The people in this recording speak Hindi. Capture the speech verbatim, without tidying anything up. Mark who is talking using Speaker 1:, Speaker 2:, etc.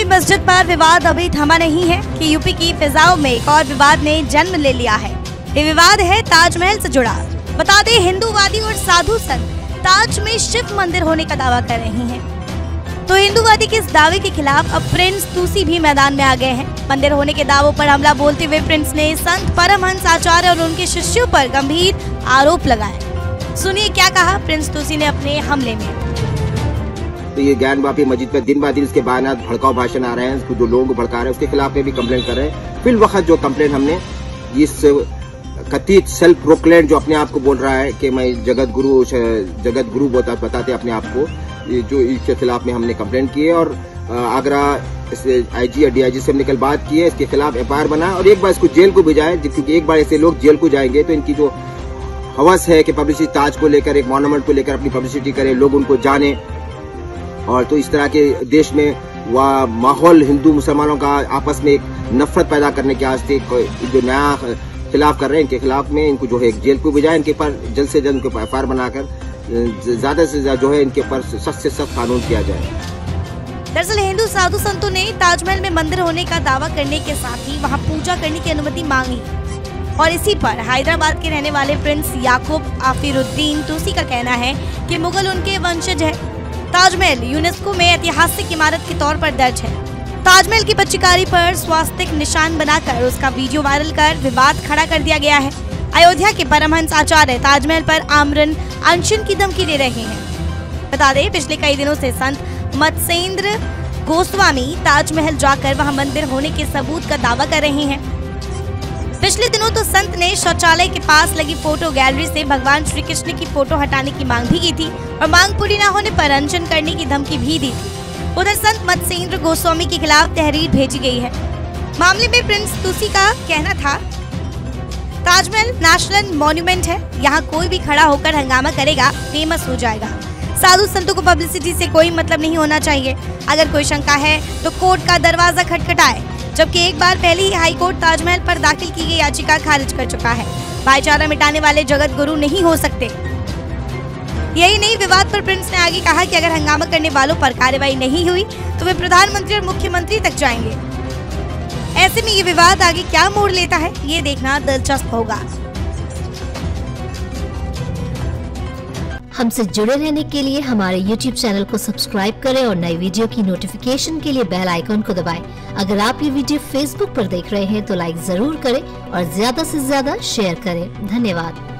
Speaker 1: मस्जिद पर विवाद अभी थमा नहीं है कि यूपी की फिजाओं में एक और विवाद ने जन्म ले लिया है। ये विवाद है ताजमहल से जुड़ा। बता दें, हिंदूवादी और साधु संत ताज में शिव मंदिर होने का दावा कर रहे हैं। तो हिंदूवादी के इस दावे के खिलाफ अब प्रिंस तुसी भी मैदान में आ गए हैं। मंदिर होने के दावों पर हमला बोलते हुए प्रिंस ने संत परमहंस आचार्य और उनके शिष्यों पर गंभीर आरोप लगाए। सुनिए क्या कहा प्रिंस तुसी ने अपने हमले में।
Speaker 2: तो ये ज्ञान वापी मस्जिद पर दिन ब दिन इसके बयान भड़काऊ भाषण आ रहे हैं, जो लोगों को भड़का रहे हैं उसके खिलाफ में भी कंप्लेंट कर रहे हैं। फिल वक्त जो कंप्लेंट हमने इस कथित सेल्फ प्रोक्लेम जो अपने आप को बोल रहा है कि मैं जगत गुरु जगत गुरु बताते अपने आप को, जो इसके खिलाफ में हमने कंप्लेंट की है और आगरा आईजी या डीआईजी से हमने कल बात की है। इसके खिलाफ एफ आई आर बना और एक बार इसको जेल को भेजा है, क्योंकि एक बार ऐसे लोग जेल को जाएंगे तो इनकी जो हवस है कि पब्लिसिटी ताज को लेकर, एक मॉन्यूमेंट को लेकर अपनी पब्लिसिटी करें, लोग उनको जाने, और तो इस तरह के देश में वह माहौल हिंदू मुसलमानों का आपस में एक नफरत पैदा करने के वास्ते जो नया खिलाफ कर रहे हैं, इनके खिलाफ में इनको जो है जेल को भेजा, इनके पर जल्द से जल्द इनके ऊपर एफ आई आर बनाकर ज्यादा से ज्यादा जो है इनके ऊपर सख्त से सख्त कानून किया जाए।
Speaker 1: दरअसल हिंदू साधु संतों ने ताजमहल में मंदिर होने का दावा करने के साथ ही वहां पूजा करने की अनुमति मांगी और इसी पर हैदराबाद के रहने वाले प्रिंस याकूब आफिरुद्दीन तुसी का कहना है कि मुगल उनके वंशज है। ताजमहल यूनेस्को में ऐतिहासिक इमारत के तौर पर दर्ज है। ताजमहल की बच्चीकारी पर स्वास्तिक निशान बनाकर उसका वीडियो वायरल कर विवाद खड़ा कर दिया गया है। अयोध्या के परमहंस आचार्य ताजमहल पर आमरण अनशन की धमकी दे रहे हैं। बता दें, पिछले कई दिनों से संत मत्स्येंद्र गोस्वामी ताजमहल जाकर वहां मंदिर होने के सबूत का दावा कर रहे हैं। पिछले दिनों तो संत ने शौचालय के पास लगी फोटो गैलरी से भगवान श्री कृष्ण की फोटो हटाने की मांग भी की थी और मांग पूरी न होने पर अनशन करने की धमकी भी दी थी। उधर संत मत्स्येंद्र गोस्वामी के खिलाफ तहरीर भेजी गई है। मामले में प्रिंस तुसी का कहना था, ताजमहल नेशनल मॉन्यूमेंट है, यहाँ कोई भी खड़ा होकर हंगामा करेगा फेमस हो जाएगा। साधु संतों को पब्लिसिटी से कोई मतलब नहीं होना चाहिए। अगर कोई शंका है तो कोर्ट का दरवाजा खटखटाए। जबकि एक बार पहले ही हाई कोर्ट ताजमहल पर दाखिल की गई याचिका खारिज कर चुका है। भाईचारा मिटाने वाले जगत गुरु नहीं हो सकते। यही नहीं, विवाद पर प्रिंस ने आगे कहा कि अगर हंगामा करने वालों पर कार्रवाई नहीं हुई तो वे प्रधानमंत्री और मुख्यमंत्री तक जाएंगे। ऐसे में ये विवाद आगे क्या मोड़ लेता है, ये देखना दिलचस्प होगा।
Speaker 3: हमसे जुड़े रहने के लिए हमारे यूट्यूब चैनल को सब्सक्राइब करें और नई वीडियो की नोटिफिकेशन के लिए बेल आइकन को दबाएं। अगर आप ये वीडियो फेसबुक पर देख रहे हैं तो लाइक जरूर करें और ज्यादा से ज्यादा शेयर करें। धन्यवाद।